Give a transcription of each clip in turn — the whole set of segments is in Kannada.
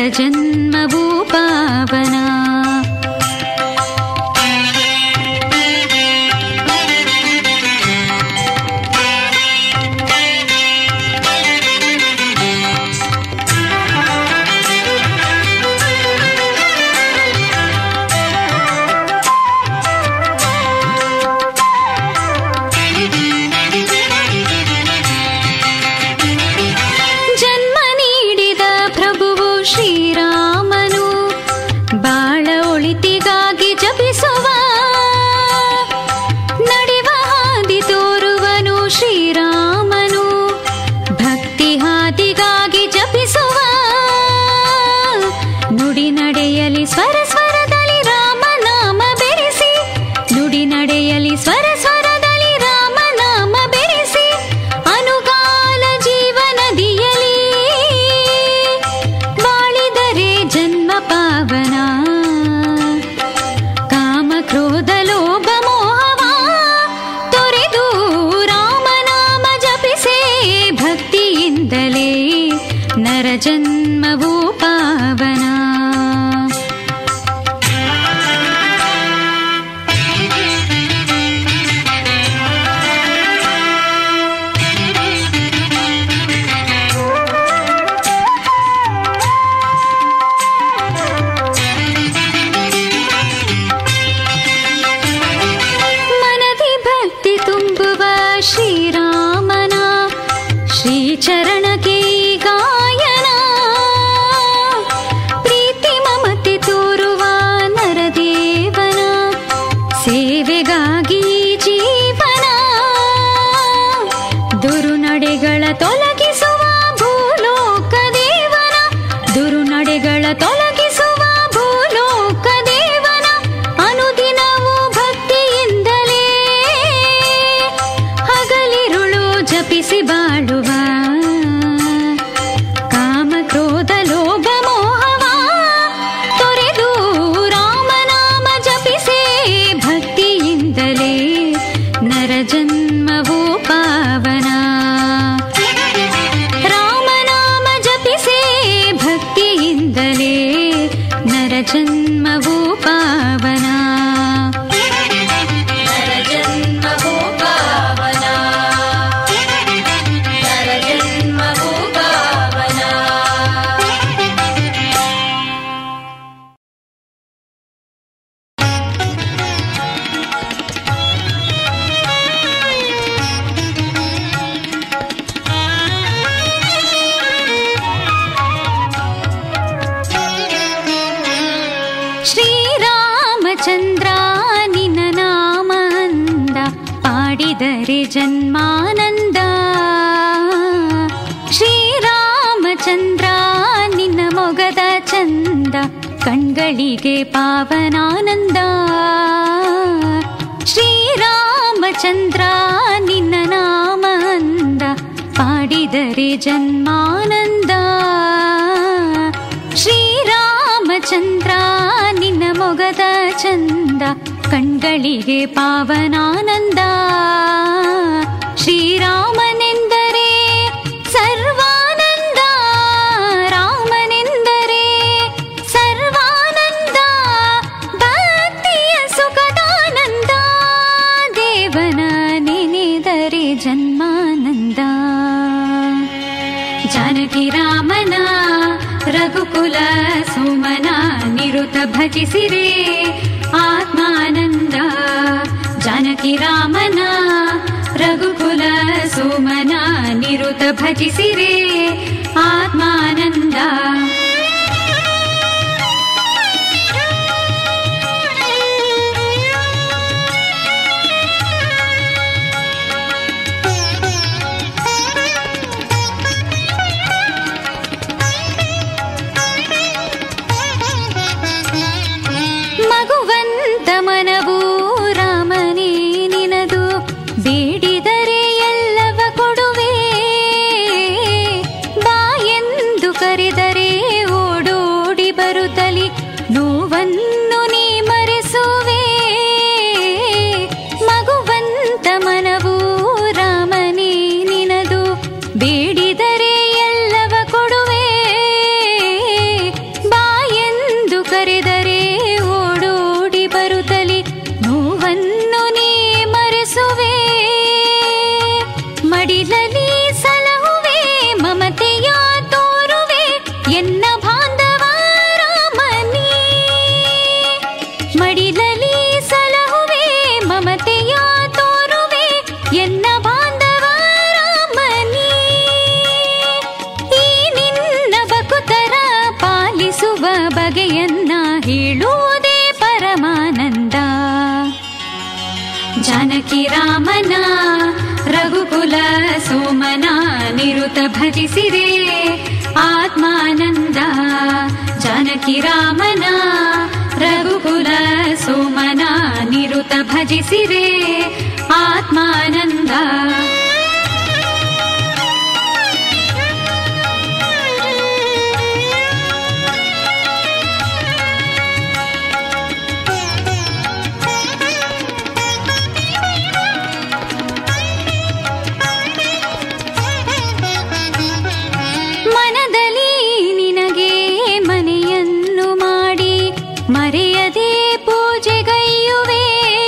ನರಜನ್ಮವೂ ಪಾವನ. ನರಜನ್ಮವೂ ಪಾವನ. ಮನದಿ ಭಕ್ತಿ ತುಂಬುವ ಶ್ರೀರಾಮನ ಶ್ರೀಚರಣಕ್ಕೆ ತೊಲಗಿಸುವ ಭೂಲೋಕ ದೇವನ, ದುರುನಡೆಗಳ ತೊಲಗಿಸುವ ಭೂಲೋಕ ದೇವನ ಅನುದಿನವೂ ಭಕ್ತಿಯಿಂದಲೇ ಹಗಲಿರುಳು ಜಪಿಸಿ ಬಾಳುವ ಕಾಮ ಕ್ರೋಧ ಲೋಭ ಮೋಹವ ತೊರೆದು ರಾಮನಾಮ ಜಪಿಸೇ ಭಕ್ತಿಯಿಂದಲೇ ನರಜನ್ಮವೂ ಪಾವನ. ನರಜನ್ಮವೂ ಪಾವನ. ನರಜನ್ಮವೂ ಪಾವನ. ನರಜನ್ಮವೂ ಪಾವನ. ಶ್ರೀರಾಮಚಂದ್ರ ನಿನ್ನ ನಾಮ ಅಂದ ಪಾಡಿದರೆ ಜನ್ಮಾನಂದ. ಶ್ರೀರಾಮಚಂದ್ರ ನಿನ್ನ ಮೊಗದ ಚಂದ ಕಣ್ಗಳಿಗೆ ಪಾವನಾನಂದ. ಶ್ರೀರಾಮಚಂದ್ರ ನಿನ್ನ ನಾಮ ಅಂದ ಪಾಡಿದರೆ ಜನ್ಮಾನಂದ. ಶ್ರೀರಾಮಚಂದ್ರ ನಿನ್ನ ಮೊಗದ ಚಂದ ಕಣ್ಗಳಿಗೆ ಪಾವನಾನಂದ. ಶ್ರೀರಾಮನೆಂದರೆ ಸರ್ವಾನಂದ, ರಾಮನೆಂದರೆ ಸರ್ವಾನಂದ, ಭಕ್ತಿಯ ಸುಖದಾನಂದ, ದೇವನ ನೆನೆದರೆ ಜನ್ಮಾನಂದ. ಜಾನಕಿ ರಾಮನ ರಘುಕುಲ ಸುಮನ ನಿರುತ ಭಜಿಸಿರೆ ಆತ್ಮಾನಂದ. ಜಾನಕಿ ರಾಮನ ರಘುಕುಲ ಸುಮನ ನಿರುತ ಭಜಿಸಿರೆ ಆತ್ಮಾನಂದ. ಮಗುವಂತ ಮನವು ರಾಮನೇ ನಿನದು, ಬೇಡಿದರೆ ಎಲ್ಲವ ಕೊಡುವೆ. ಬಾಯೆಂದು ಕರೆದರೆ ಓಡೋಡಿ ಬರುತ್ತಲಿ ನೋವನ್ನು ನೀ ಮರೆಸುವೆ. ಮಗುವಂತ ಮನವು ರಾಮನೇ ನಿನದು, ಬೇಡಿದರೆ ಎಲ್ಲವ ಕೊಡುವೆ. ಜಾನಕಿ ರಾಮನ ರಘುಕುಲ ಸೋಮನ ನಿರುತ ಭಜಿಸಿರೆ ಆತ್ಮಾನಂದ. ಜಾನಕಿ ರಾಮನ ರಘುಕುಲ ಸೋಮನ ನಿರುತ ಭಜಿಸಿರೆ ಆತ್ಮಾನಂದ. ಮನದಲ್ಲಿ ನಿನಗೆ ಮನೆಯನ್ನು ಮಾಡಿ ಮರೆಯದೆ ಪೂಜೆಗೈಯುವೆ.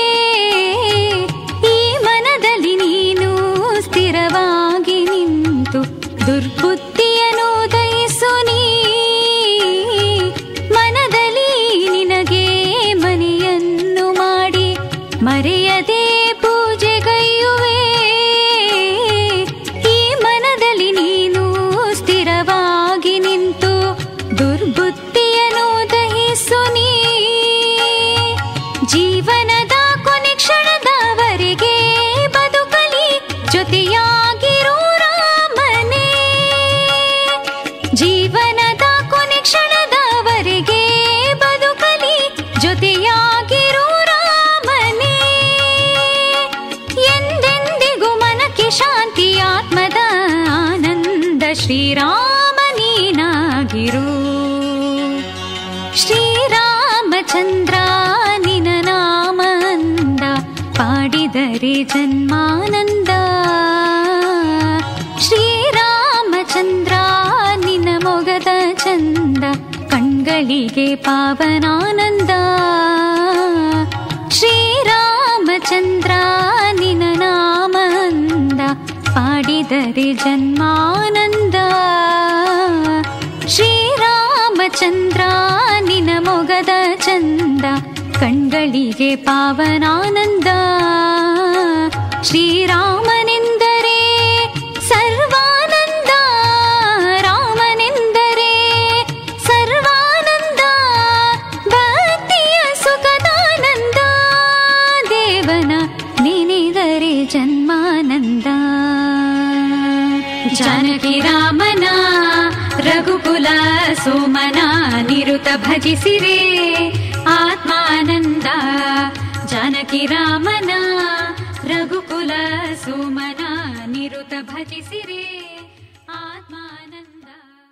ಈ ಮನದಲ್ಲಿ ನೀನು ಸ್ಥಿರವಾಗಿ ನಿಂತು ದುರ್ಬುದ್ಧಿಯನ್ನು ದಯಿಸು ನೀ. ಮನದಲ್ಲಿ ನಿನಗೆ ಮನೆಯನ್ನು ಮಾಡಿ ಮರೆಯದೆ ಪೂಜೆಗೈಯುವೆ. ಈ ಮನದಲ್ಲಿ ನೀನು ಸ್ಥಿರವಾಗಿ ನಿಂತು ದುರ್ಬುದ್ಧಿಯನ್ನು ದಹಿಸು ನೀ. ಜೀವನದ ಕೊನೆ ಕ್ಷಣದವರೆಗೆ ಬದುಕಲಿ ಜೊತೆಯಾಗಿರೋ ರಾಮನೇ. ಜೀವನದ ಕೊನೆ ಕ್ಷಣದವರೆಗೆ ಬದುಕಲಿ ಜೊತೆಯಾಗಿರೋ ರಾಮನೇ. ಎಂದೆಂದಿಗೂ ಮನಕ್ಕೆ ಶಾಂತಿ ಆತ್ಮದ ಆನಂದ ಶ್ರೀರಾಮ ನೀನಾಗಿರು. ಶ್ರೀರಾಮಚಂದ್ರ ನಿನ ನಾಮ ಅಂದ ಪಾಡಿದರೆ ಜನ್ಮಾನಂದ. ಶ್ರೀರಾಮಚಂದ್ರ ನಿನ ಮೊಗದ ಚಂದ ಕಣ್ಗಳಿಗೆ ಪಾವನಾನಂದ. ಶ್ರೀರಾಮಚಂದ್ರ ನಿನ ನಾಮ ಅಂದ ಪಾಡಿದರೆ ಜನ್ಮಾನಂದ. ಶ್ರೀರಾಮಚಂದ್ರ ನಿನ ಮೊಗದ ಚಂದ ಕಣ್ಗಳಿಗೆ ಪಾವನಾನಂದ. ಶ್ರೀರಾಮನೆಂದರೆ ಸರ್ವಾನಂದ, ರಾಮನೆಂದರೆ ಸರ್ವಾನಂದ. ಭಕ್ತಿಯ ಸುಖದಾನಂದ, ದೇವನ ನೆನೆದರೆ ಜನ್ಮಾನಂದ. ಜಾನಕಿ ರಾಮನ ರಘುಕುಲ ಸೋಮನ ನಿರುತ ಭಜಿಸಿರೆ ಆತ್ಮಾನಂದ. ಜಾನಕಿ ರಾಮನ ರಘುಕುಲ ಸೋಮನ ನಿರುತ ಭಜಿಸಿರೆ ಆತ್ಮಾನಂದ.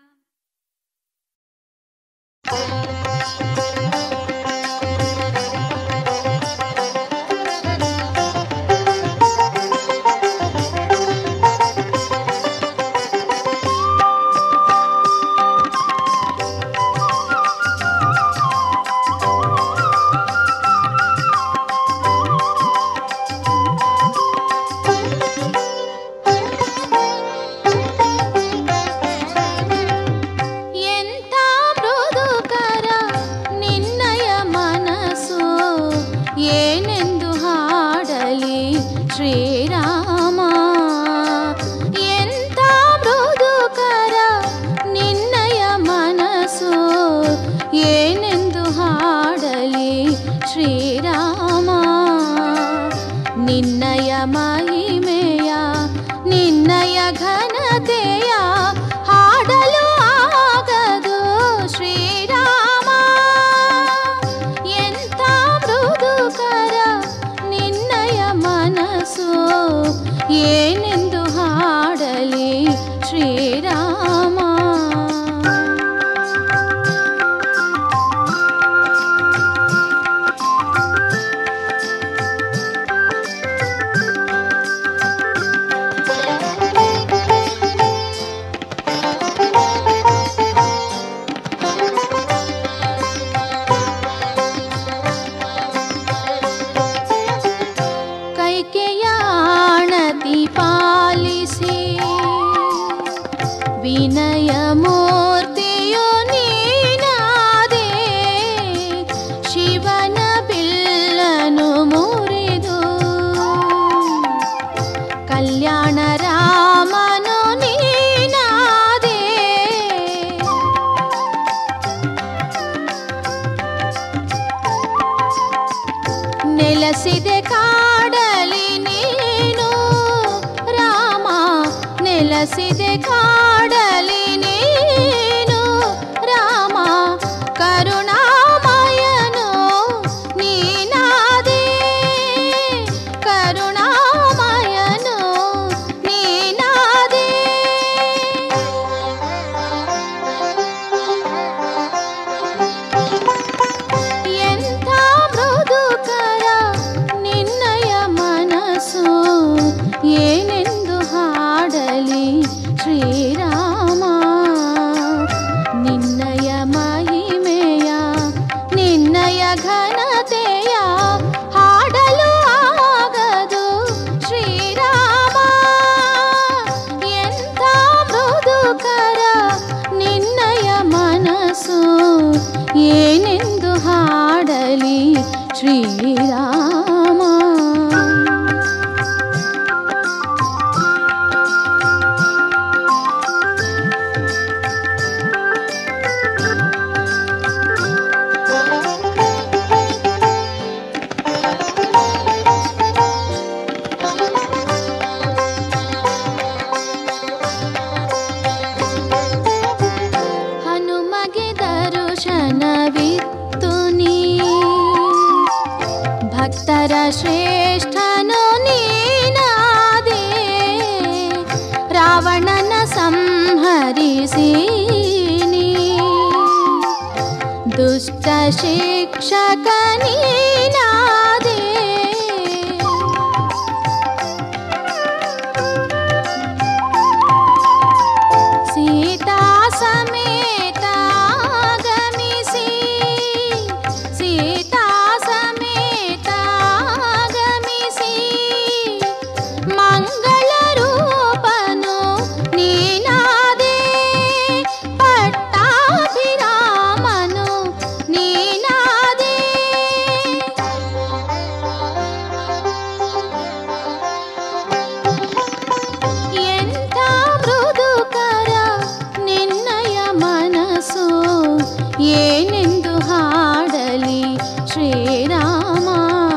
ಏನೆಂದು ಹಾಡಲಿ ಶ್ರೀರಾಮ. ಕೈಕೆಯಾಣತಿ ಪಾಲಿಸಿ ವಿನಯ ಮೂರ್ತಿಯು ನೀನಾದೆ, ಶಿವನ ಬಿಲ್ಲನು ಮುರಿದು ಕಲ್ಯಾಣ ರಾಮನು ನೀನಾದೆ. ನೆಲೆಸಿದೆ ಕಾಡಲಿ ಬಯಸಿದೆ ಕಾಡಲಿ ನೀನು ರಾಮ ಕರುಣಾಮಯನು ನೀನಾದೆ ಕರುಣಾಮಯನು ನೀನಾದೆ ಎಂಥ ಮೃದುಕರ ನಿನ್ನಯ ಮನಸ್ಸು ಏನೆಂದು ಹಾಡಲಿ ಶ್ರೀರಾಮ ನಿನ್ನಯ ಮಹಿಮೆಯ ನಿನ್ನಯ ಘನತೆಯ ಹಾಡಲು ಆಗದು ಶ್ರೀರಾಮ ಎಂಥ ಮೃದುಕರ ನಿನ್ನಯ ಮನಸ್ಸು ಏನೆಂದು ಹಾಡಲಿ ಶ್ರೀರಾಮ ಹನುಮಗೆ ದರ್ಶನವಿತ್ತು ನೀ ಭಕ್ತರ ಶ್ರೇಷ್ಠನು ನೀನಾದೆ ರಾವಣನ ಸಂಹರಿಸಿ ನೀ ದುಷ್ಟ ಶಿಕ್ಷಕ ನೀನಾದೆ ಸೀತಾ ಸಮೇತ ಆಗಮಿಸಿ ಸೀತಾ ಸಮೇತ ಆಗಮಿಸಿ ಮಂಗಳ ರೂಪನು ನೀನಾದೆ ಪಟ್ಟಾಭಿರಾಮನು ನೀನಾದೆ ಎಂಥ ಮೃದುಕರ ನಿನ್ನಯ ಮನಸ್ಸು ಏನೆಂದು ಹಾಡಲಿ ಶ್ರೀರಾಮ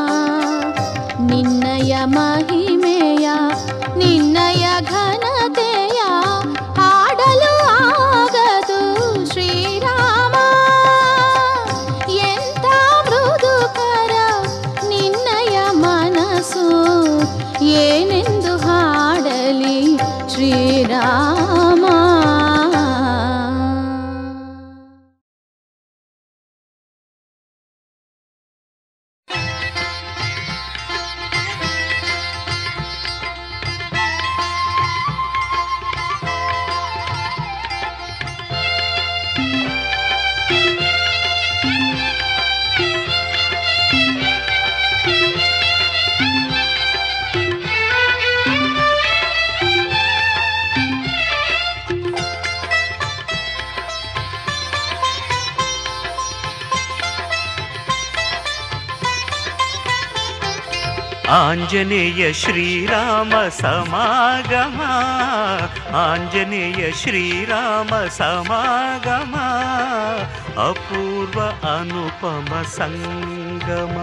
ನಿನ್ನಯ ಮಹಿಮೆಯ ನಿನ್ನಯ ಘನತೆಯ ಹಾಡಲು ಆಗದು ಶ್ರೀರಾಮ ಎಂಥ ಮೃದುಕರ ನಿನ್ನಯ ಮನಸ್ಸು ಏನೆಂದು ಹಾಡಲಿ ಶ್ರೀರಾಮ ಆಂಜನೇಯ ಶ್ರೀರಾಮ ಸಮಾಗಮ ಆಂಜನೇಯ ಶ್ರೀರಾಮ ಸಮಾಗಮ ಅಪೂರ್ವ ಅನುಪಮ ಸಂಗಮ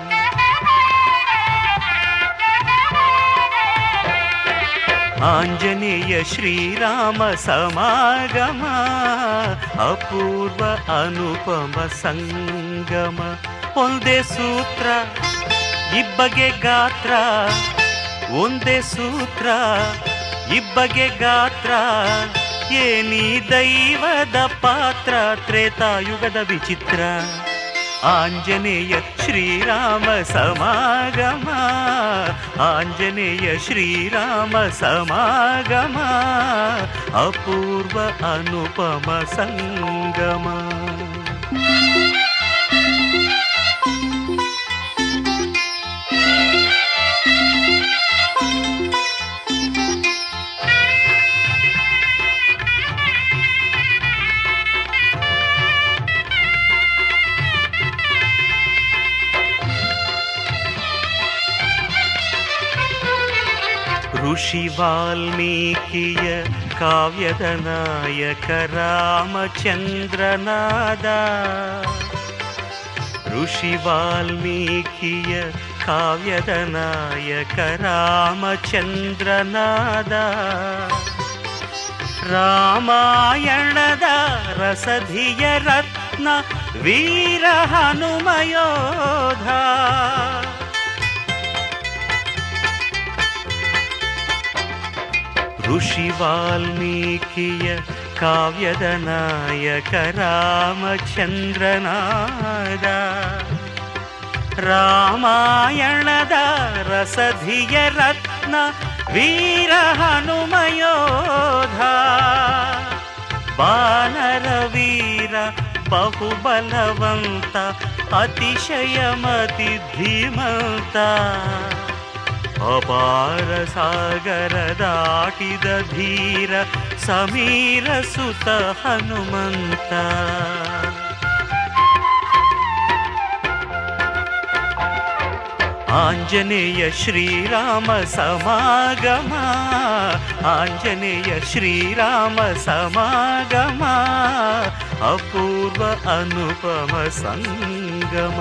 ಆಂಜನೇಯ ಶ್ರೀರಾಮ ಸಮಾಗಮ ಅಪೂರ್ವ ಅನುಪಮ ಸಂಗಮ ಒಂದೇ ಸೂತ್ರ ಇಬ್ಬಗೆ ಗಾತ್ರ ಒಂದೇ ಸೂತ್ರ ಇಬ್ಬಗೆ ಗಾತ್ರ ಏನಿ ದೈವದ ಪಾತ್ರ ತ್ರೇತಾಯುಗದ ವಿಚಿತ್ರ ಆಂಜನೇಯ ಶ್ರೀರಾಮ ಸಮಾಗಮ ಆಂಜನೇಯ ಶ್ರೀರಾಮ ಸಮಾಗಮ ಅಪೂರ್ವ ಅನುಪಮ ಸಂಗಮ ಋಷಿ ವಾಲ್ಮೀಕಿಯ ಕಾವ್ಯದ ನಾಯಕ ರಾಮಚಂದ್ರನಾದ ಋಷಿ ವಾಲ್ಮೀಕಿಯ ಕಾವ್ಯದ ನಾಯಕ ರಾಮಚಂದ್ರನಾದ ರಾಮಾಯಣದ ರಸಧಿಯ ರತ್ನ ವೀರ ಹನುಮಯೋಧ. ಋಷಿ ವಾಲ್ಮೀಕಿಯ ಕಾವ್ಯದ ನಾಯಕ ರಾಮಚಂದ್ರನಾದ. ರಾಮಾಯಣದ ರಸಧಿಯ ರತ್ನ ವೀರ ಹನುಮಯೋಧ. ವಾನರ ವೀರ ಬಹುಬಲವಂತ ಅತಿಶಯಮತಿ ಧೀಮಂತ. ಅಪಾರ ಸಾಗರ ದಾಟಿದ ಧೀರ ಸಮೀರ ಸುತ ಹನುಮಂತ. ಆಂಜನೇಯ ಶ್ರೀರಾಮ ಸಮಾಗಮ. ಆಂಜನೇಯ ಶ್ರೀರಾಮ ಸಮಾಗಮ. ಅಪೂರ್ವ ಅನುಪಮ ಸಂಗಮ.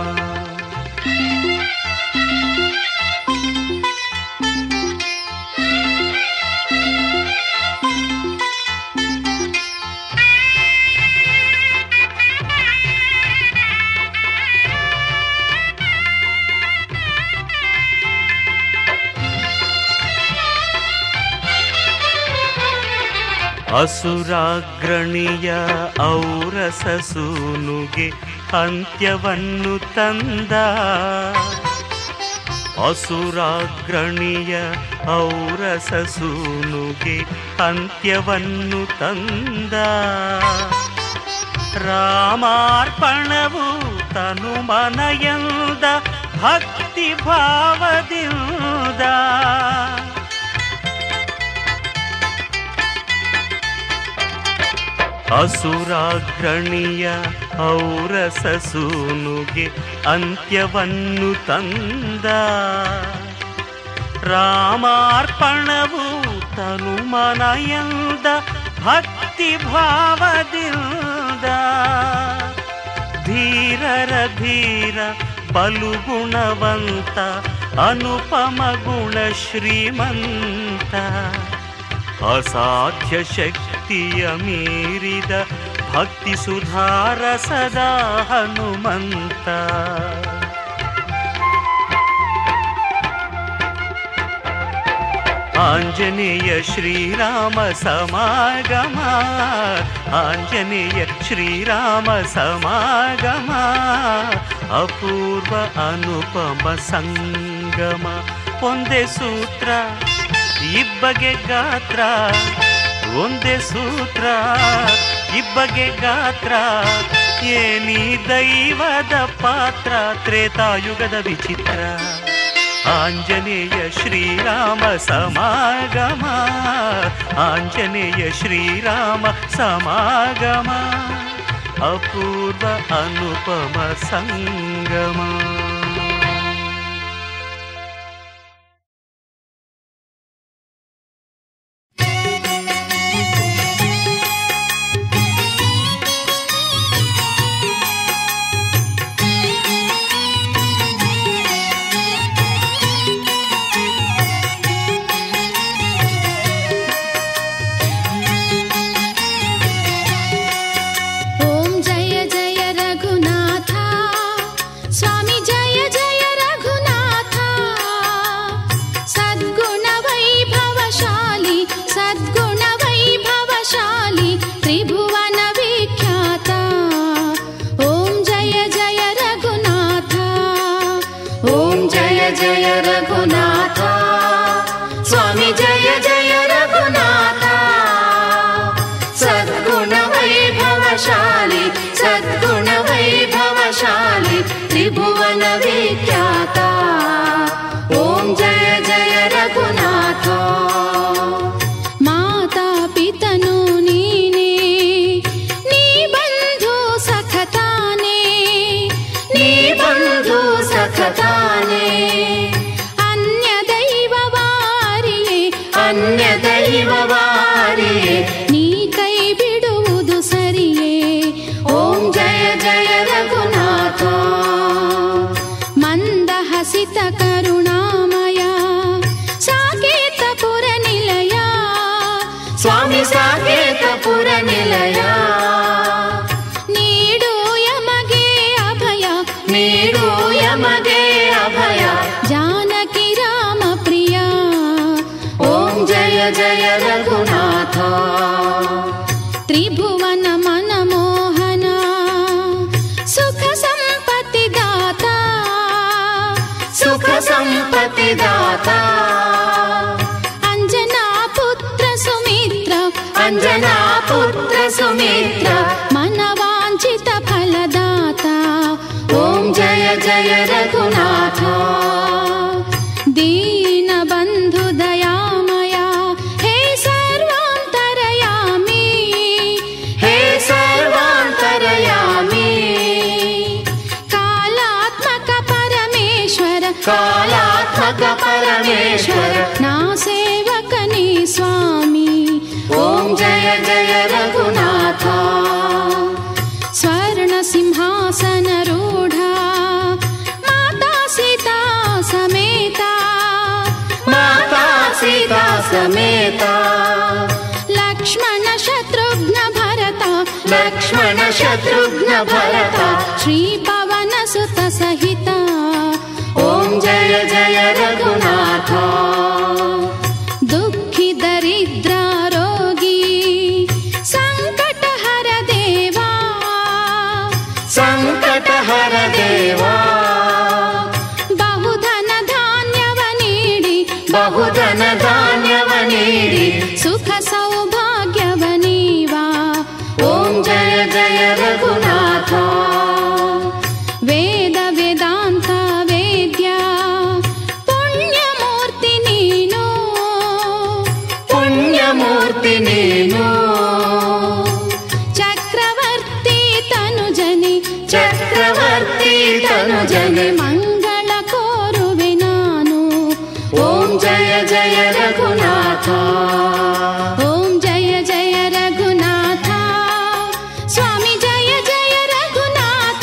ಅಸುರಾಗ್ರಣಿಯ ಔರಸ ಸೂನುಗೆ ಅಂತ್ಯವನ್ನು ತಂದ. ಅಸುರಾಗ್ರಣಿಯ ಔರಸ ಸೂನುಗೆ ಅಂತ್ಯವನ್ನು ತಂದ. ರಾಮಾರ್ಪಣವು ತನು ಮನಯಂದ ಭಕ್ತಿ ಭಾವದಿಂದ. ಅಸುರಾಗ್ರಣಿಯ ಔರಸ ಸೂನುಗೆ ಅಂತ್ಯವನ್ನು ತಂದ. ರಾಮಾರ್ಪಣವು ತನು ಮನಯಂದ ಭಕ್ತಿ ಭಾವದಿಂದ. ಧೀರರ ಧೀರ ಬಲು ಗುಣವಂತ ಅನುಪಮ ಗುಣ ಶ್ರೀಮಂತ. ಅಸಾಧ್ಯ ಶಕ್ತಿಯ ಮೀರಿದ ಭಕ್ತಿ ಸುಧಾರ ಸದಾ ಹನುಮಂತ. ಆಂಜನೇಯ ಶ್ರೀರಾಮ ಸಮಾಗಮ. ಆಂಜನೇಯ ಶ್ರೀರಾಮ ಸಮಾಗಮ. ಅಪೂರ್ವ ಅನುಪಮ ಸಂಗಮ. ಒಂದೇ ಸೂತ್ರ ಇಬ್ಬಗೆ ಗಾತ್ರ. ಒಂದೇ ಸೂತ್ರ ಇಬ್ಬಗೆ ಗಾತ್ರ. ಏನಿ ದೈವದ ಪಾತ್ರ ತ್ರೇತಾಯುಗದ ವಿಚಿತ್ರ. ಆಂಜನೇಯ ಶ್ರೀರಾಮ ಸಮಾಗಮ. ಆಂಜನೇಯ ಶ್ರೀರಾಮ ಸಮಾಗಮ. ಅಪೂರ್ವ ಅನುಪಮ ಸಂಗಮ. त्रिभुवन विख्याता ओम जय जय रघुनाथ माता पितनु नीने नी बंधु सखताने अन्न ನಿಲಯ ನೀಡು ಯಮಗೆ ಅಭಯ ನೀಡು ಯಮಗೆ ಅಭಯ ಜಾನಕಿ ರಾಮ ಪ್ರಿಯ ಓಂ ಜಯ ಜಯ ರಘುನಾಥ ತ್ರಿಭುವನ ಮನಮೋಹನ ಸುಖ ಸಂಪತ್ತಿ ದಾತ ಸುಖ ಸಂಪತ್ತಿ ದಾತ ಅಂಜನಾ ಪುತ್ರ ಸುಮಿತ್ರ ಅಂಜನಾ ಪುತ್ರ ಸುಮಿತ್ರ ಮನವಾಂಛಿತ ಫಲದಾತ ಓಂ ಜಯ ಜಯ ರಘುನಾಥ ದೀನ ಬಂಧು ದಯಾಮಯ ಹೇ ಸರ್ವಾಂತರಯಾಮಿ ಹೇ ಸರ್ವಾಂತರಯಾಮಿ ಕಾಲಾತ್ಮಕ ಪರಮೇಶ್ವರ ಕಾಲಾತ್ಮಕ ಪರಮೇಶ್ವರ ನಾ ಸೇವಕನೇ ಸ್ವಾಮಿ ಓಂ ಜಯ ಜಯ ರಘುನಾಥ ಸ್ವರ್ಣ ಸಿಂಹಾಸನ ರೂಢ ಮಾತಾ ಸೀತಾ ಸಮೇತ ಮಾತಾ ಸೀತಾ ಸಮೇತ ಲಕ್ಷ್ಮಣ ಶತ್ರುಘ್ನ ಭರತ ಲಕ್ಷ್ಮಣ ಶತ್ರುಘ್ನ ಭರತ ಶ್ರೀ ಪವನ ಸುತ ಸಹಿತ ಓಂ ಜಯ ಜಯ ರಘುನಾಥ ದುಃಖಿ ದರಿದ್ರ ರೋಗಿ ಸಂಕಟ ಹರ ದೇವಾ ಸಂಕಟ ಹರ ದೇವಾ ಬಹುಧನ ಧಾನ್ಯವ ನೀಡಿ ಬಹುಧನ ಧಾನ್ಯವ ನೀಡಿ ಸುಖ ಸೌಭಾಗ್ಯವ ನೀವಾ ಓಂ ಜಯ ಜಯ ರಘುನಾಥ ವೇದ ವೇದಾಂತ ವೇದ್ಯ ಪುಣ್ಯಮೂರ್ತಿ ನೀನು ಪುಣ್ಯಮೂರ್ತಿ ನೀನು ಚಕ್ರವರ್ತಿ ತನುಜನೆ ಚಕ್ರವರ್ತಿ ತನುಜನೆ ಮಂಗಳ ಕೋರುವೆ ನಾನು ಓಂ ಜಯ ಜಯ ರಘುನಾಥ ಓಂ ಜಯ ಜಯ ರಘುನಾಥ ಸ್ವಾಮಿ ಜಯ ಜಯ ರಘುನಾಥ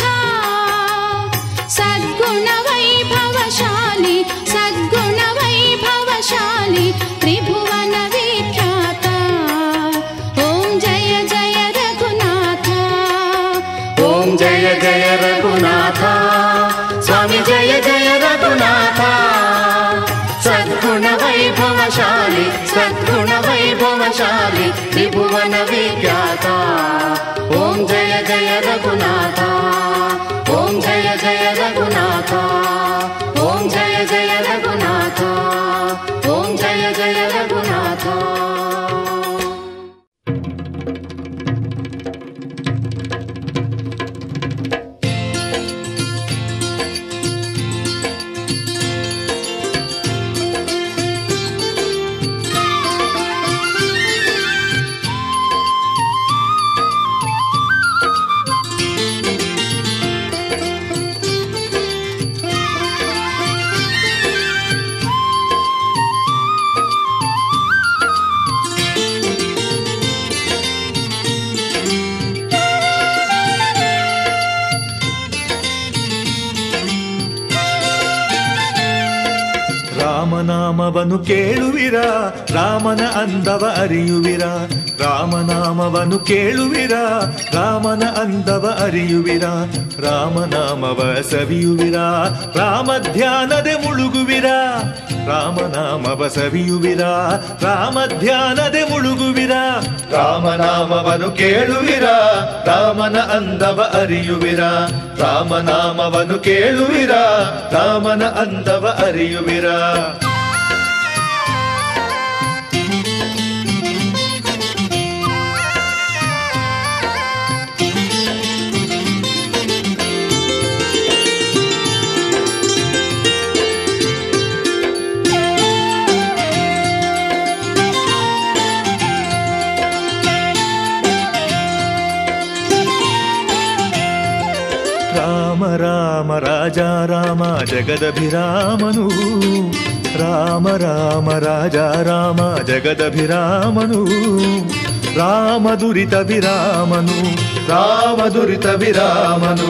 ಸದ್ಗುಣ ವೈಭವಶಾಲಿ ಸದ್ಗುಣ ವೈಭವಶಾಲಿ ತ್ರಿಭುವನ ವಿಖ್ಯಾತ ಓಂ ಜಯ ಜಯ ರಘುನಾಥ ಓಂ ಜಯ ಜಯ ರಘುನಾಥ ಸ್ವಾಮಿ ಜಯ ಜಯ ರಘುನಾಥ ಸದ್ಗುಣ ವೈಭವಶಾಲಿ ಸದ್ಗುಣ ವೈಭವಶಾಲಿ ತ್ರಿಭುವನ ವಿಖ್ಯಾತ ಓಂ ಜಯ ಜಯ ರಘುನಾಥ ಓಂ ಜಯ ಜಯ ರಘುನಾಥ ಓಂ ಜಯ ಜಯ ರಘುನಾಥ ಓಂ ಜಯ ಜಯ ರಘುನಾಥ ರಾಮನಾಮವನ್ನು ಕೇಳುವಿರ ರಾಮನ ಅಂದವ ಅರಿಯುವಿರ ರಾಮನಾಮವನ್ನು ಕೇಳುವಿರ ರಾಮನ ಅಂದವ ಅರಿಯುವಿರ ರಾಮನಾಮವ ಸವಿಯುವಿರ ರಾಮ ಧ್ಯಾನದೆ ಮುಳುಗುವಿರ ರಾಮನಾಮವ ಸವಿಯುವಿರ ರಾಮ ಧ್ಯಾನದೆ ಮುಳುಗುವಿರ ರಾಮನಾಮವನ್ನು ಕೇಳುವಿರ ರಾಮನ ಅಂದವ ಅರಿಯುವಿರ ರಾಮನಾಮವನ್ನು ಕೇಳುವಿರ ರಾಮನ ಅಂದವ ಅರಿಯುವಿರ ರಾಮ ರಾಮ ರಾಜ ರಾಮ ಜಗದಭಿರಾಮನು ರಾಮ ರಾಮ ರಾಜ ರಾಮ ಜಗದಭಿರಾಮನು ರಾಮ ದುರಿತ ವಿರಾಮನು ರಾಮ ದುರಿತ ವಿರಾಮನು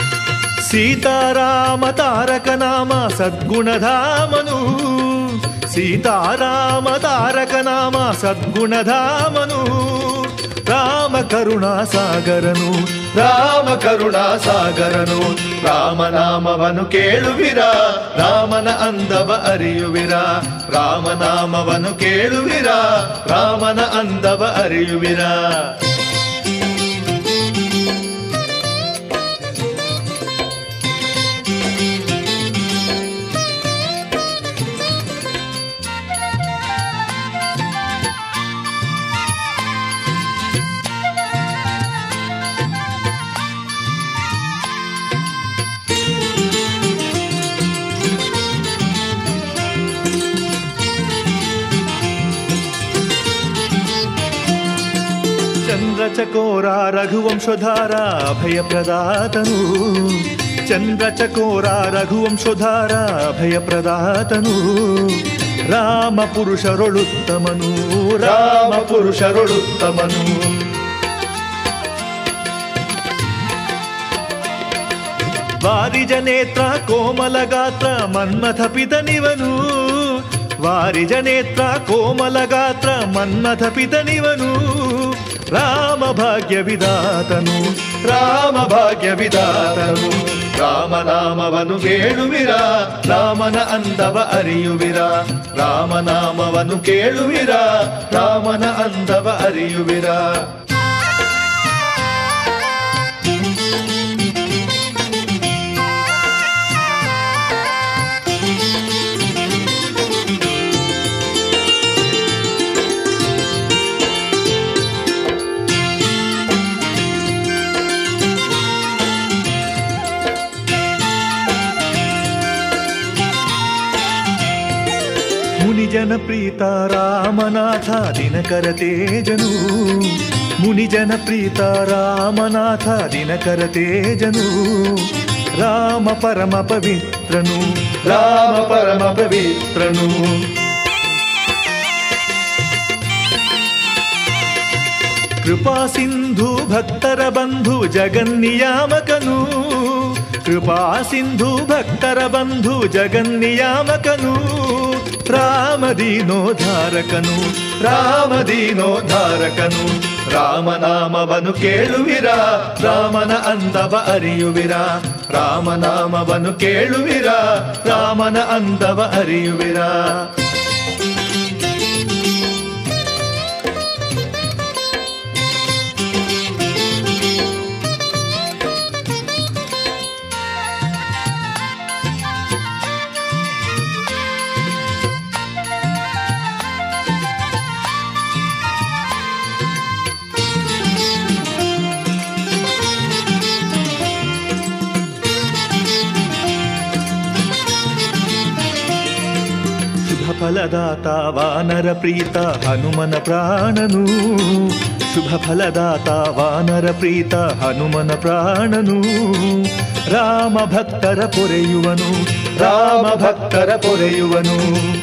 ಸೀತಾರಾಮ ತಾರಕ ನಾಮ ಸದ್ಗುಣಧಾಮನು సీతారామ తారక నామ సద్గుణధామను రామ కరుణా సాగರನು ರಾಮ ಕರುಣಾ ಸಾಗರನು ರಾಮನಾಮವನು ಕೇಳುವಿರಾ ರಾಮನ ಅಂದವ ಅರಿಯುವಿರಾ ರಾಮನಾಮವನು ಕೇಳುವಿರಾ ರಾಮನ ಅಂದವ ಅರಿಯುವಿರಾ ಚಂದ್ರಚಕೋರ ರಘುವಂಶೋದ್ಧಾರ ಅಭಯ ಪ್ರದಾತನು ಚಂದ್ರಚಕೋರ ರಘುವಂಶೋದ್ಧಾರ ಅಭಯ ಪ್ರದಾತನು ರಾಮ ಪುರುಷರೊಳುತ್ತಮನು ರಾಮ ಪುರುಷರೊಳುತ್ತಮನು ವಾರಿಜ ನೇತ್ರ ಕೋಮಲ ಗಾತ್ರ ಮನ್ಮಥ ಪಿತನಿವನು ವಾರಿಜ ನೇತ್ರ ಕೋಮಲ ಗಾತ್ರ ಮನ್ಮಥ ಪಿತನಿವನು ರಾಮ ಭಾಗ್ಯ ವಿಧಾತನು ರಾಮ ಭಾಗ್ಯ ವಿಧಾತನು ರಾಮನಾಮವನು ಕೇಳುವಿರಾ ರಾಮನ ಅಂದವ ಅರಿಯುವಿರಾ ರಾಮನಾಮವನು ಕೇಳುವಿರಾ ರಾಮನ ಅಂದವ ಅರಿಯುವಿರಾ ಮುನಿಜನ ಪ್ರೀತ ರಾಮನಾಥ ದಿನಕರ ತೇಜನು ಮುನಿಜನ ಪ್ರೀತ ರಾಮನಾಥ ದಿನಕರ ತೇಜನು ರಾಮ ಪರಮ ಪವಿತ್ರನು ರಾಮ ಪರಮ ಪವಿತ್ರನು ಕೃಪಾ ಸಿಂಧು ಭಕ್ತರ ಬಂಧು ಜಗನ್ನಿಯಾಮಕನು ಕೃಪಾ ಸಿಂಧು ಭಕ್ತರ ಬಂಧು ಜಗನ್ನಿಯಾಮಕನು ರಾಮದೀನೋದ್ಧಾರಕನು ರಾಮದೀನೋದ್ಧಾರಕನು ರಾಮನಾಮವನು ಕೇಳುವಿರಾ ರಾಮನ ಅಂದವ ಅರಿಯುವಿರಾ ರಾಮನಾಮವನು ಕೇಳುವಿರಾ ರಾಮನ ಅಂದವ ಅರಿಯುವಿರಾ ಫಲದಾತ ವಾನರ ಪ್ರೀತ ಹನುಮನ ಪ್ರಾಣನು ಶುಭ ಫಲದಾತ ವಾನರ ಪ್ರೀತ ಹನುಮನ ಪ್ರಾಣನು ರಾಮ ಭಕ್ತರ ಪೊರೆಯುವನು ರಾಮ ಭಕ್ತರ ಪೊರೆಯುವನು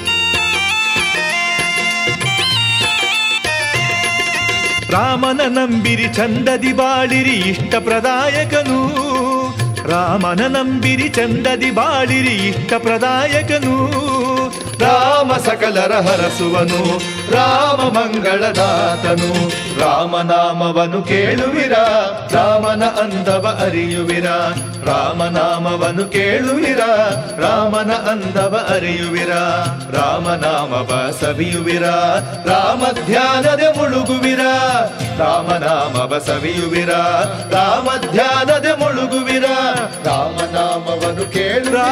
ರಾಮನ ನಂಬಿರಿ ಚಂದದಿ ಬಾಳಿರಿ ಇಷ್ಟ ಪ್ರದಾಯಕನು ರಾಮನ ನಂಬಿರಿ ಚಂದದಿ ಬಾಳಿರಿ ಇಷ್ಟ ಪ್ರದಾಯಕನು ರಾಮ ಸಕಲರ ಹರಸುವನು ರಾಮ ಮಂಗಳದಾತನು ರಾಮನಾಮವನು ಕೇಳುವಿರಾ ರಾಮನ ಅಂದವ ಅರಿಯುವಿರಾ ರಾಮನಾಮವನು ಕೇಳುವಿರಾ ರಾಮನ ಅಂದವ ಅರಿಯುವಿರಾ ರಾಮನಾಮವ ಸವಿಯುವಿರಾ ರಾಮ ಧ್ಯಾನದ ಮುಳುಗುವಿರಾ ರಾಮನಾಮವ ಸವಿಯುವಿರಾ ರಾಮ ಧ್ಯಾನದ ಮುಳುಗುವಿರಾ ರಾಮನಾಮವನು ಕೇಳುವಿರಾ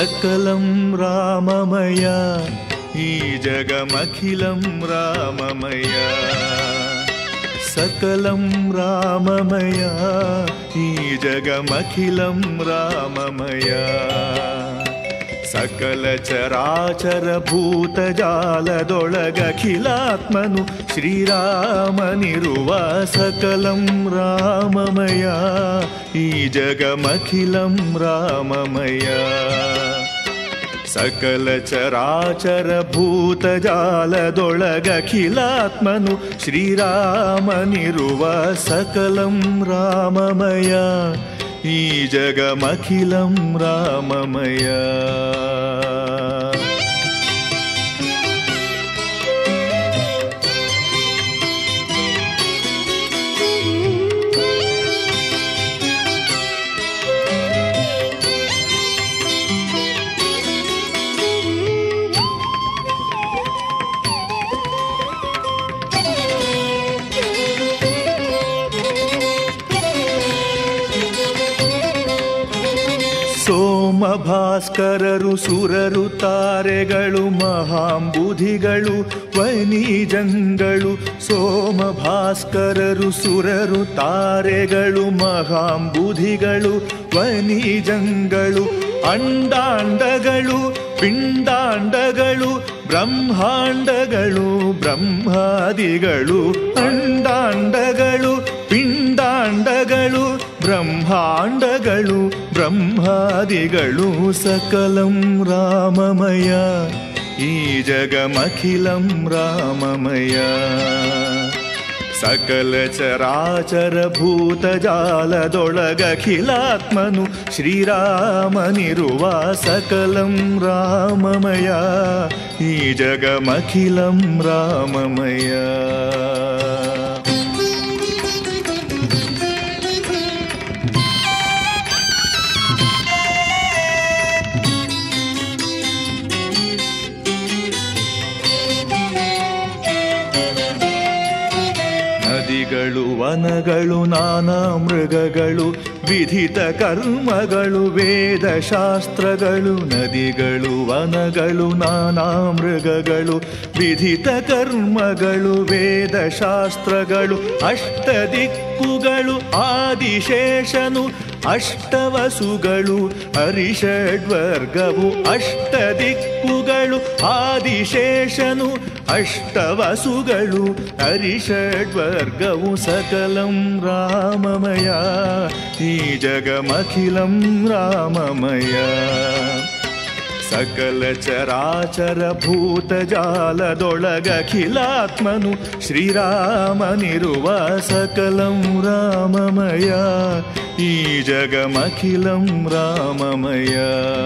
सकलं राममय ಈ ಜಗಮಖಿಲಂ ರಾಮಮಯ सकलं राममय ಈ ಜಗಮಖಿಲಂ ರಾಮಮಯ सकल चराचर भूत जालदೊಳಗಖಿಲಾತ್ಮನು ಶ್ರೀರಾಮನಿರುವ सकलं ರಾಮಮಯ ಈ ಜಗಮಖಿಲಂ ರಾಮಮಯ सकल चराचर भूत जालदೊಳಗಖಿಲಾತ್ಮನು ಶ್ರೀರಾಮನಿರುವ सकलं ರಾಮಮಯ ಈ ಜಗಮಖಿಲಂ ರಾಮಮಯ ಭಾಸ್ಕರರು ಸುರರು ತಾರೆಗಳು ಮಹಾಂಬುಧಿಗಳು ವೈನಿಜಂಗಳು ಸೋಮ ಭಾಸ್ಕರರು ಸುರರು ತಾರೆಗಳು ಮಹಾಂಬುಧಿಗಳು ವೈನಿಜಂಗಳು ಅಂಡಾಂಡಗಳು ಪಿಂಡಾಂಡಗಳು ಬ್ರಹ್ಮಾಂಡಗಳು ಬ್ರಹ್ಮಾದಿಗಳು ಅಂಡಾಂಡಗಳು ಪಿಂಡಾಂಡಗಳು ಬ್ರಹ್ಮಾಂಡಗಳು ಬ್ರಹ್ಮಾದಿಗಳು सकलं ರಾಮಮಯ ಈ ಜಗಮಖಿಲಂ ರಾಮಮಯ सकल ಚರಾಚರ ಭೂತ ಜಾಲದೊಳಗಖಿಲಾತ್ಮನು ಶ್ರೀರಾಮನಿರುವ सकलं ರಾಮಮಯ ಈ ಜಗಮಖಿಲಂ ರಾಮಮಯ ವನಗಳು ನಾನಾ ಮೃಗಗಳು ವಿಧಿತ ಕರ್ಮಗಳು ವೇದಶಾಸ್ತ್ರಗಳು ನದಿಗಳು ವನಗಳು ನಾನಾ ಮೃಗಗಳು ವಿಧಿತ ಕರ್ಮಗಳು ವೇದಶಾಸ್ತ್ರಗಳು ಅಷ್ಟದಿಕ್ಕುಗಳು ಆದಿಶೇಷನು ಅಷ್ಟವಸುಗಳು ಹರಿಷಡ್ವರ್ಗವು ಅಷ್ಟದಿಕ್ಕುಗಳು ಆದಿಶೇಷನು ಅಷ್ಟವಸುಗಳು ಹರಿಷಡ್ವರ್ಗವು सकलं ರಾಮಮಯ ಈ ಜಗಮಖಿಲಂ ರಾಮಮಯ सकल ಚರಾಚರ ಭೂತ ಜಾಲದೊಳಗಖಿಲಾತ್ಮನು ಶ್ರೀರಾಮನಿರುವ सकलं ರಾಮಮಯ ಈ ಜಗಮಖಿಲಂ ರಾಮಮಯ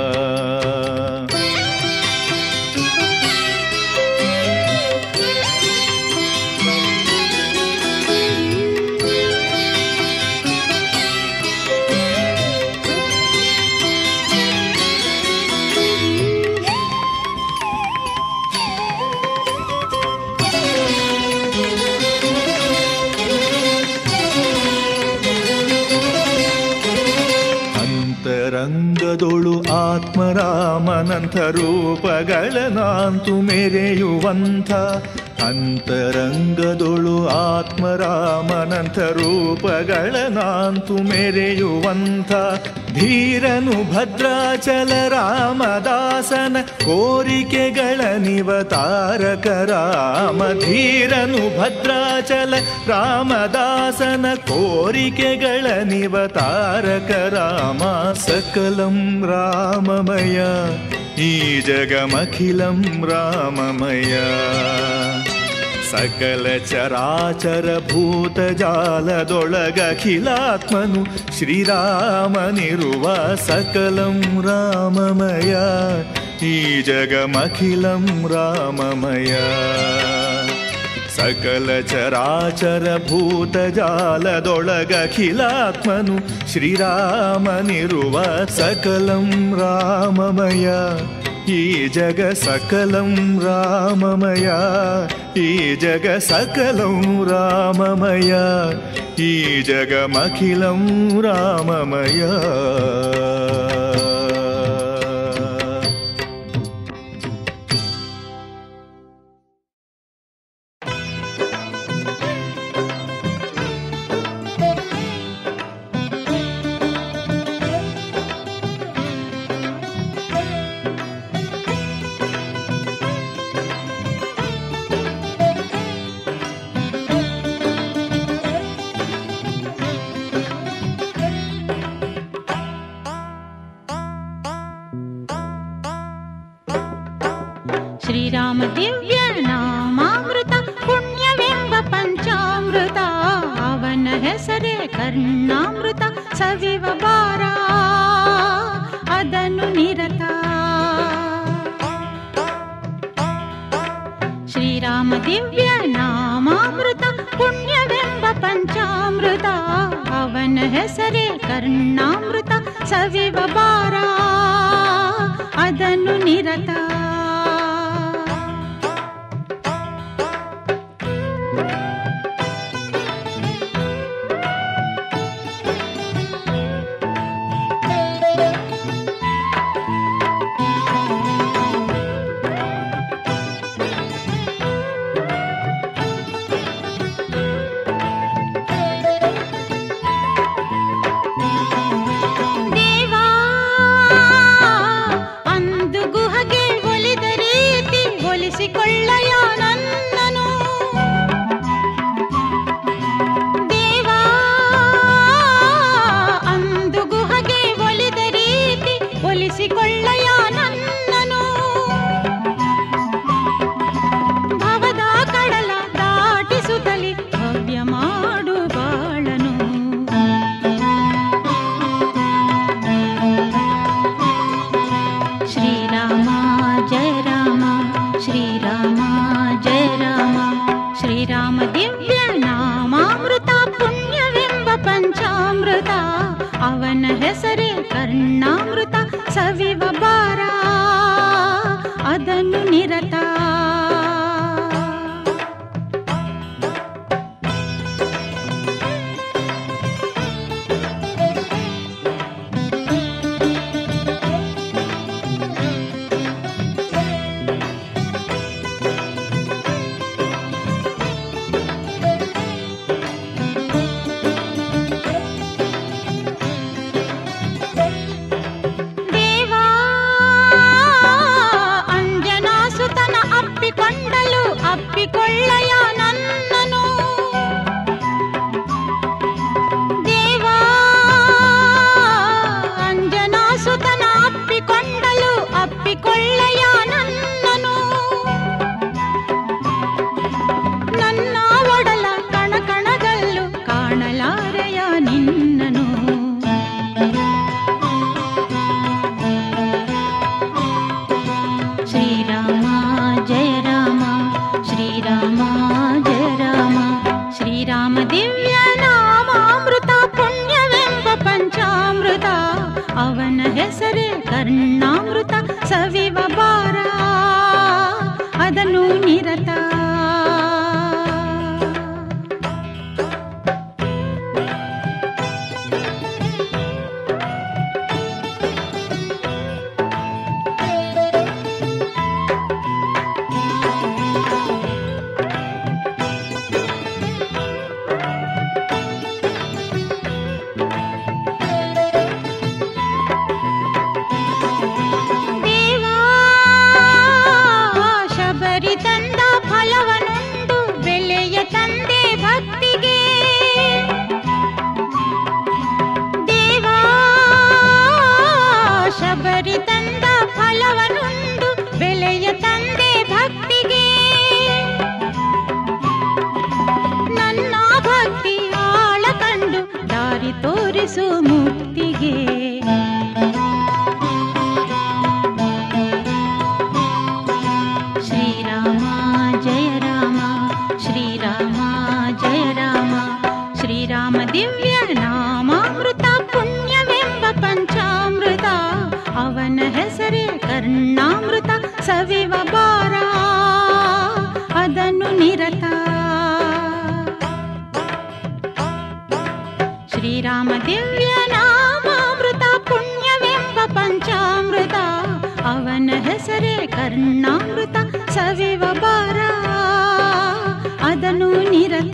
ರಂಗದೊಳು ಆತ್ಮರಾಮನಂಥ ರೂಪಗಳನಾಂತು ಮೆರೆಯುವಂಥ ಅಂತರಂಗದೊಳು ಆತ್ಮರಾಮನಂಥ ರೂಪಗಳನಾಂತು ಮೆರೆಯುವಂಥ ಧೀರನು ಭದ್ರಾಚಲ ರಾಮದಾಸನ ಕೋರಿಕೆಗಳ ನಿವತಾರಕ ರಾಮ ಧೀರನು ಭದ್ರಾಚಲ ರಾಮದಾಸನ ಕೋರಿಕೆಗಳ ನಿವತಾರಕ ರಾಮ सकलं ರಾಮಮಯ ಈ ಜಗಮಖಿಲಂ ರಾಮಮಯ सकल ಚರಾಚರ ಭೂತ ಜಾಲದೊಳಗಖಿಲಾತ್ಮನು ಶ್ರೀರಾಮನಿರುವ सकलं ರಾಮಮಯ ಈ ಜಗಮಖಿಲಂ ರಾಮಮಯ सकल ಚರಾಚರ ಭೂತ ಜಾಲದೊಳಗಖಿಲಾತ್ಮನು ಶ್ರೀರಾಮನಿರುವ सकलं ರಾಮಮಯ ಈ ಜಗ सकलं ರಾಮಮಯ ಈ ಜಗ सकलं ರಾಮಮಯ ಈ ಜಗಮಖಿಲಂ ರಾಮಮಯ ಶ್ರೀರಾಮ ದಿವ್ಯ ನಾಮಾಮೃತ ಪುಣ್ಯವೆಂಬ ಪಂಚಾಮೃತ ಅವನ ಹೆಸರೇ ಕರ್ಣಾಮೃತ ಸವಿವ ಬಾರ ಅದನ್ನು ನಿರತ. ಶ್ರೀರಾಮ ದಿವ್ಯ ನಾಮಾಮೃತ ಪುಣ್ಯವೆಂಬ ಪಂಚಾಮೃತ ಅವನ ಹೆಸರೇ ಕರ್ಣಾಮೃತ ಸವಿವ ಬಾರ ಅದನ್ನು ನಿರತ. ಅವನ ಹೆಸರೇ ಕರ್ಣಾಮೃತ ಸವಿವ ಬಾರ ಅದನ್ನು ನಿರತ. ಅಪ್ಪಿಕೊಳ್ಳಯ ನನ್ನನು ದೇವಾ ಅಂಜನಾಸುತನ ಅಪ್ಪಿಕೊಂಡಲು ಅಪ್ಪಿಕೊಳ್ಳಯ ನನ್ನನು ನನ್ನ ಒಡಲ ಕಣಕಣದಲ್ಲೂ ಕಾಣಲಾರೆಯ ನಿನ್ನನು ಶ್ರೀರಾಮ ಜಯ ರಾಮ ಶ್ರೀರಾಮ ಜಯ ರಾಮ ಶ್ರೀರಾಮ ದಿವ್ಯ ನಾಮಾಮೃತ ಪುಣ್ಯವೆಂಬ ಪಂಚಾಮೃತ ಅವನ ಹೆಸರೇ ಕರ್ಣಾಮೃತ ಸವಿವ ಬಾರ ಅದನ್ನು ನಿರತ. ತೋರಿಸು ಮುಕ್ತಿಗೆ ಶ್ರೀರಾಮ ಜಯ ರಾಮ ಶ್ರೀರಾಮ ಜಯ ರಾಮ ಶ್ರೀರಾಮ ದಿವ್ಯ ನಾಮಾಮೃತ ಪುಣ್ಯವೆಂಬ ಪಂಚಾಮೃತ ಅವನ ಹೆಸರೇ ಕರ್ಣಾಮೃತ ಸವಿವ ಬಾರ ಅದನ್ನು ನಿರತ. ಶ್ರೀರಾಮ ದಿವ್ಯ ನಾಮಾಮೃತ ಪುಣ್ಯವೆಂಬ ಪಂಚಾಮೃತ ಅವನ ಹೆಸರೇ ಕರ್ಣಾಮೃತ ಸವಿವ ಬಾರ ಅದನ್ನು ನಿರತ.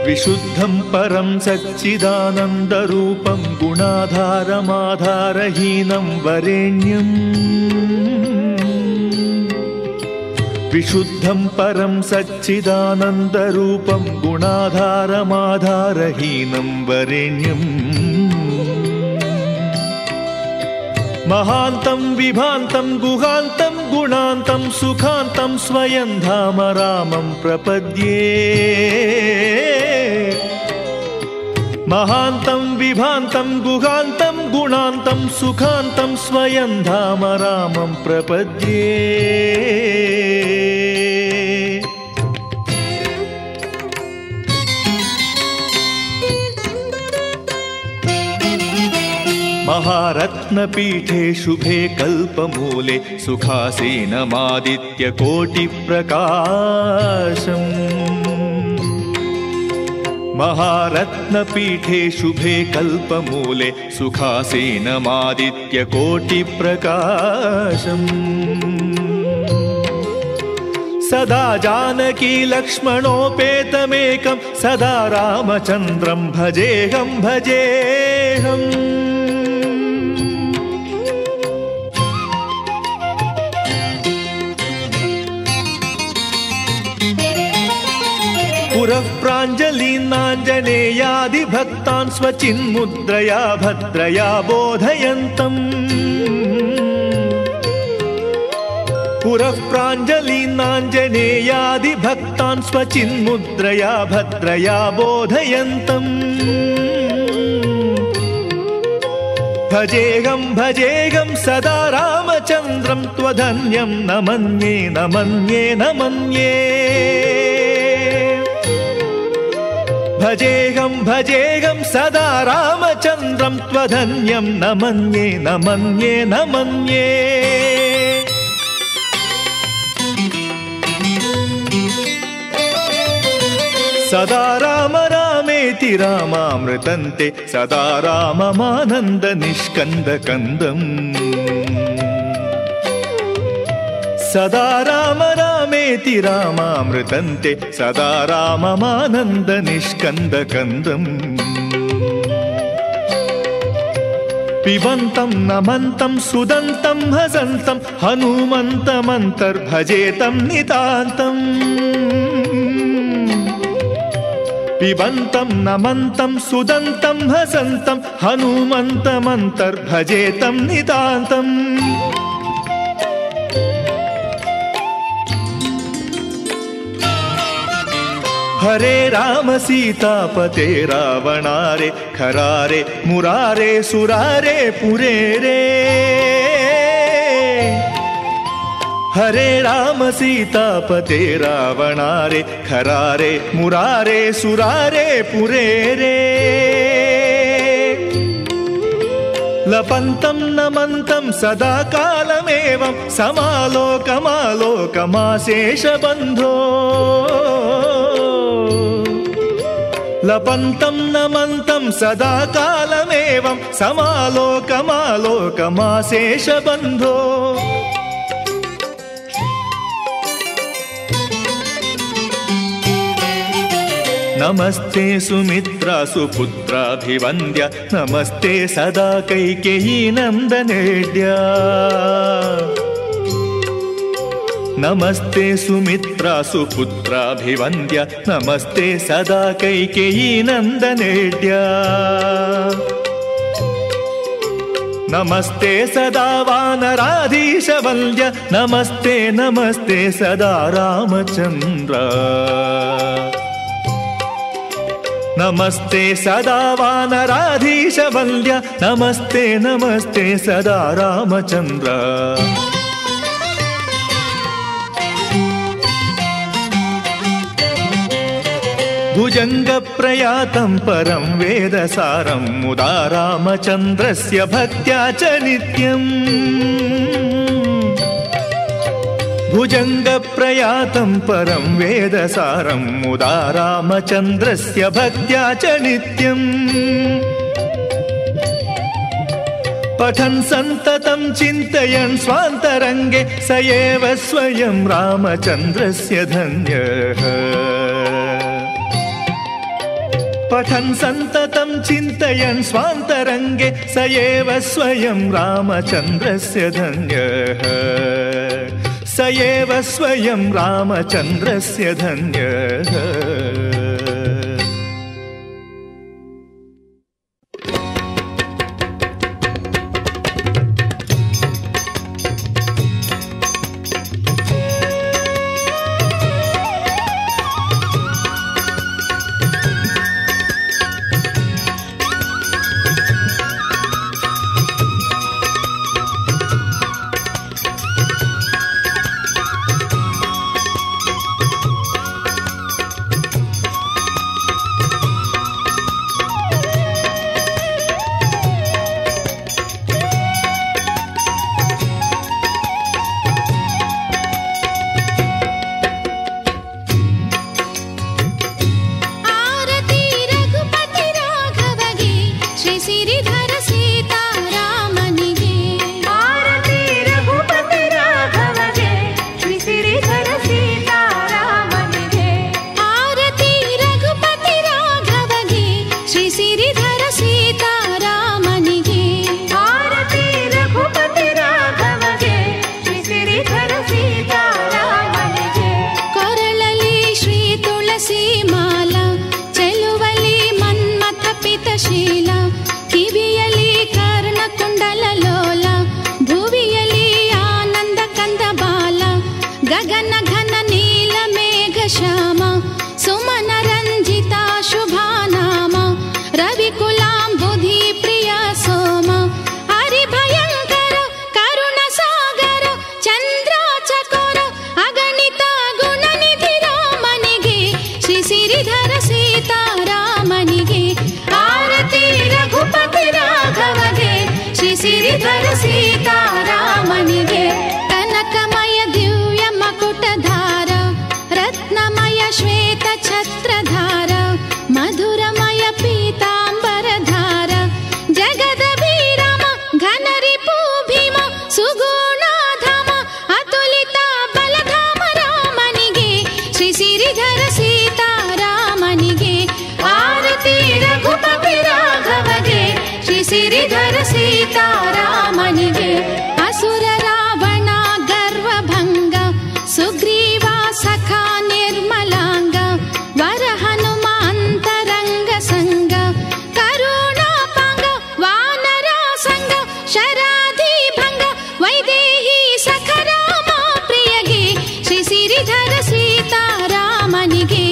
विशुद्धं परं सच्चिदानन्दरूपं गुणाधारमाधारहीनं वरेण्यम् विशुद्धं परं सच्चिदानन्दरूपं गुणाधारमाधारहीनं वरेण्यम् महान्तं विभान्तं गुहान्तं गुणान्तं सुखान्तं स्वयं धाम रामं प्रपद्ये महान्तं विभान्तं गुहान्तं गुणान्तं सुखान्तं स्वयं धाम रामं प्रपद्ये महारत्नपीठे शुभे कल्पमूले सुखासीनमादित्यकोटिप्रकाशम् महारत्नपीठे शुभे कल्पमूले सुखासीनमादित्यकोटिप्रकाशम् सदा जानकी लक्ष्मणोपेतमेकं सदा रामचन्द्रं भजेऽहं भजेऽहम् पुरः प्राञ्जलीनाञ्जनेयादिभक्तान् स्वचिन्मुद्रया भद्रया बोधयन्तम् पुरः प्राञ्जलीनाञ्जनेयादिभक्तान् स्वचिन्मुद्रया भद्रया बोधयन्तम् भजेऽहं भजेऽहं सदा रामचन्द्रं त्वधन्यं न मन्ये न मन्ये न मन्ये भजेऽहं भजेऽहं सदा रामचन्द्रं त्वधन्यं न मन्ये न मन्ये न मन्ये सदा राम रामेति रामामृतन्ते सदा राममानन्दनिष्कन्दकन्दम् सदा राम रामेति रामामृतन्ते सदा राममानन्दनिष्कन्दकन्दम् पिबन्तं नमन्तं सुदन्तं हसन्तं हनुमन्तमन्तर्भजेतं नितान्तम् पिबन्तं नमन्तं सुदन्तं हसन्तं हनुमन्तमन्तर्भजेतं नितान्तम् हरे राम सीतापते रावणारे खरारे मुरारे सुरारे पुरे रे हरे राम सीतापते रावणारे खरारे मुरारे सुरारे पुरे रे लपन्तं नमन्तं सदा कालमेवं समालोकमालोकमाशेषबन्धो लपन्तं नमन्तं सदा कालमेवं समालोकमालोकमाशेषबन्धो नमस्ते सुमित्रा सुपुत्राभिवन्द्य नमस्ते सदा कैकेयी नन्दनेड्या नमस्ते सुमित्रा सुपुत्राभिवन्द्य नमस्ते सदा कैकेयी नन्दनेड्या नमस्ते सदा वानराधीशवन्द्य नमस्ते नमस्ते सदा रामचन्द्र नमस्ते सदा वानराधीशवन्द्य नमस्ते नमस्ते सदा रामचन्द्र भुजङ्गप्रयातं परं वेदसारं मुदा रामचन्द्रस्य भक्त्या च नित्यम् भुजङ्गप्रयातं परं वेदसारं मुदा रामचन्द्रस्य भक्त्या च नित्यम् पठन् सन्ततं चिन्तयन् स्वान्तरङ्गे स एव स्वयं रामचन्द्रस्य धन्यः पठन् सन्ततं चिन्तयन् स्वान्तरङ्गे स एव स्वयं रामचन्द्रस्य धन्यः स एव स्वयं रामचन्द्रस्य धन्यः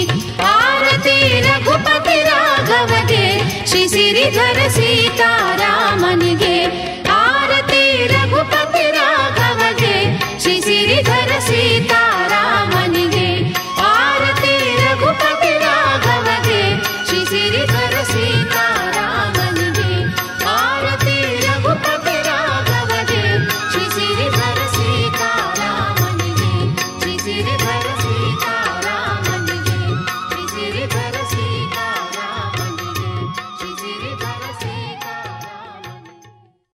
आरती रघुपति राघव गे श्री सिरिधर सीताराम।